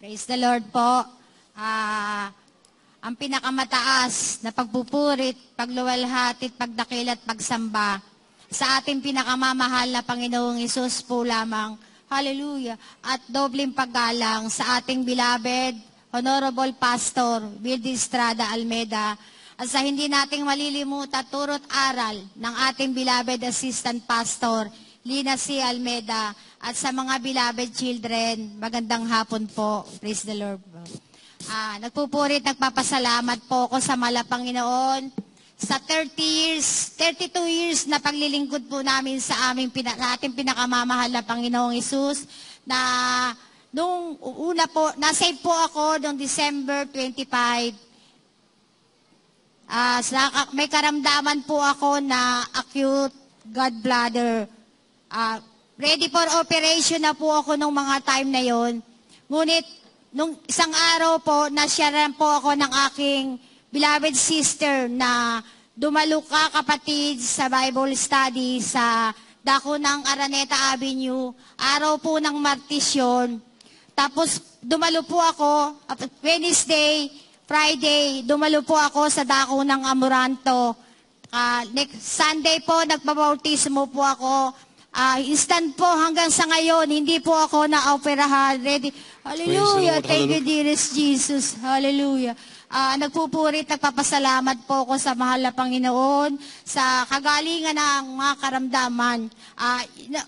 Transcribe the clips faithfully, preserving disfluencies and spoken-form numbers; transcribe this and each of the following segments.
Praise the Lord po. Ah, ang pinakamataas na pagpupurit, pagluwalhati, pagdakil at pagsamba sa ating pinakamamahal na Panginoong Hesus po lamang. Hallelujah. At dobleng paggalang sa ating beloved, Honorable Pastor Wildy Estrada Almeda at sa hindi nating malilimutan turot aral ng ating beloved Assistant Pastor Lina C. Almeda at sa mga beloved children, magandang hapon po. Praise the Lord. Ah, nagpupurit, nagpapasalamat po ako sa mahal na Panginoon sa thirty years, thirty-two years na paglilingkod po namin sa aming pina, sa ating pinakamamahal na Panginoong Hesus na nung una po, nasave po ako noong December twenty-fifth. Ah, sa, may karamdaman po ako na acute gallbladder. Ah, ready for operation na po ako nung mga time na yon. Ngunit, nung isang araw po, nasyaran po ako ng aking beloved sister na dumalo ka kapatid sa Bible study sa dako ng Araneta Avenue. Araw po ng Martes yun. Tapos, dumalo po ako, Wednesday, Friday, dumalo po ako sa dako ng Amoranto. Uh, next Sunday po, nagpabautismo po ako. Uh, instant po hanggang sa ngayon, hindi po ako na-operahan. Ready. Hallelujah. Lord, thank hallelujah. You, dearest Jesus. Hallelujah. Uh, nagpupurit, nagpapasalamat po ako sa mahal na Panginoon, sa kagalingan ng mga karamdaman. Uh,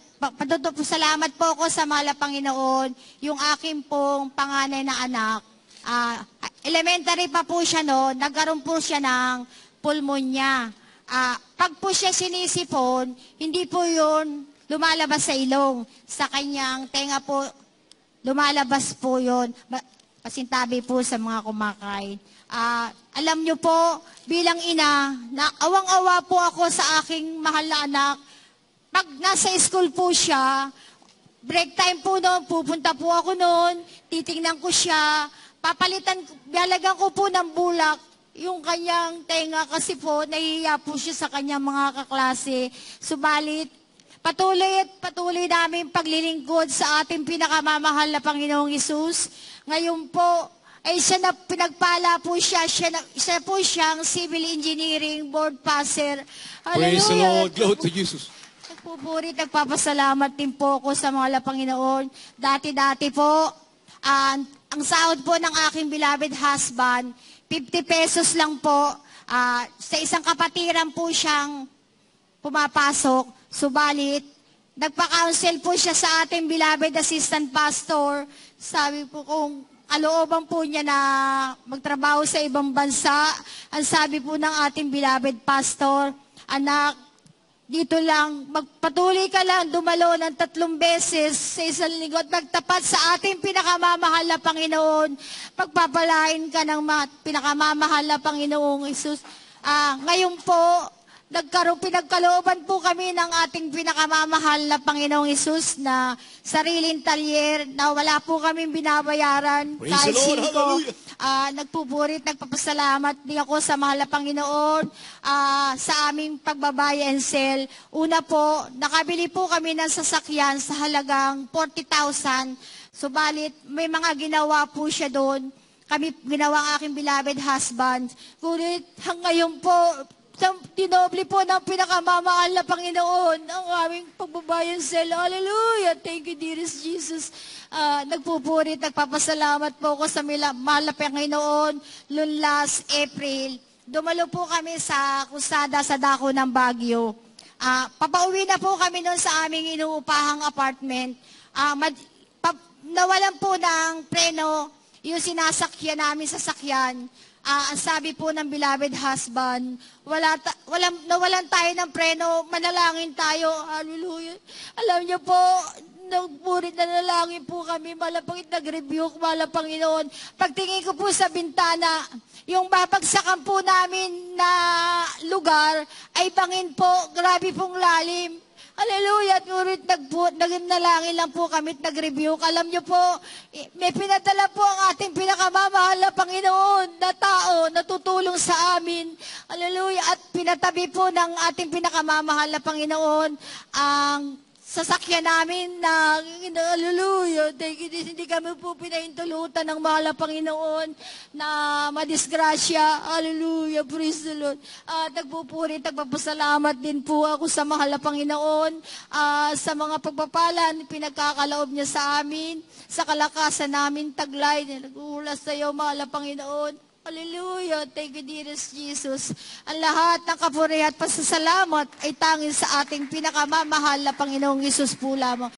Salamat po ako sa mahal na Panginoon, yung aking pong panganay na anak. Uh, elementary pa po siya no, nagkaroon po siya ng pulmonya. Uh, pag po siya sinisipon, hindi po yun lumalabas sa ilong. Sa kanyang tenga po, lumalabas po yun. Pasintabi po sa mga kumakain. Uh, alam nyo po, bilang ina, na awang-awa po ako sa aking mahal na anak. Pag nasa school po siya, break time po noon, pupunta po ako noon, titingnan ko siya, papalitan, bialagan ko po ng bulak, yung kanyang tenga kasi po, nahihiya po siya sa kanyang mga kaklase. Subalit, patuloy at patuloy namin paglilingkod sa ating pinakamamahal na Panginoong Hesus. Ngayon po, ay siya na pinagpala po siya, siya, na, siya po siyang Civil Engineering Board Passer. Hallelujah. Praise the Lord, glory to Jesus. Nagpupurit, nagpapasalamat din po ako sa mga Panginoon. Dati-dati po, uh, ang sahod po ng aking beloved husband, fifty pesos lang po. Uh, sa isang kapatiran po siyang pumapasok. Subalit, nagpa-counsel po siya sa ating beloved assistant pastor. Sabi po kung kalooban po niya na magtrabaho sa ibang bansa. Ang sabi po ng ating beloved pastor, anak, dito lang, magpatuloy ka lang, dumalo ng tatlong beses sa isang linggo at magtapat sa ating pinakamamahal na Panginoon. Pagpapalain ka ng pinakamamahal na Panginoong Hesus. Ah, ngayon po, nagkaroon, pinagkalooban po kami ng ating pinakamamahal na Panginoong Hesus na sariling talyer na wala po kaming binabayaran. Praise kahit the Lord, singko. hallelujah. Uh, nagpupurit, nagpapasalamat din ako sa mahal na Panginoon uh, sa aming pagbabaya and sell. Una po, nakabili po kami ng sasakyan sa halagang forty thousand. Subalit, may mga ginawa po siya doon. Kami ginawa ang aking beloved husband. Ngunit hanggang po, tinoble po ng pinakamamahal na Panginoon ang aming pagbabayan sell. Hallelujah! Thank you, dearest Jesus. Uh, nagpupurit, nagpapasalamat po ako sa mahal na Panginoon. Noong last April, dumalo po kami sa kusada sa dako ng Baguio. Uh, papauwi na po kami noon sa aming inuupahang apartment. Uh, mad, pa, nawalan po ng preno yung sinasakyan namin sa sakyan. Uh, ang sabi po ng beloved husband, wala ta wala, nawalan tayo ng preno, manalangin tayo. Hallelujah. Alam niyo po, nagpurit na nalangin po kami, malapangit nag-rebuke, malang Panginoon. Pagtingin ko po sa bintana, yung babagsakan po namin na lugar ay bangin po, grabe pong lalim. Hallelujah! At ngurit nagnalangin lang po kami at nag-rebuke. Alam niyo po, may pinadala po ang ating pinakamamahal na Panginoon na tao na tutulong sa amin. Hallelujah! At pinatabi po ng ating pinakamamahal na Panginoon ang sasakyan namin na, hallelujah, thank you, Jesus. Hindi kami po pinahintulutan ng mahal na Panginoon na madisgrasya. Hallelujah, praise the Lord. At nagpupuri, nagpapasalamat din po ako sa mahal na Panginoon, uh, sa mga pagpapala na pinagkakaloob niya sa amin, sa kalakasan namin taglay. Nag-uulas sa iyo, mahal na Panginoon. Hallelujah. Thank you, dearest Jesus. Ang lahat ng kapuri at pasasalamat ay tanging sa ating pinakamamahal na Panginoong Yesus po lamang.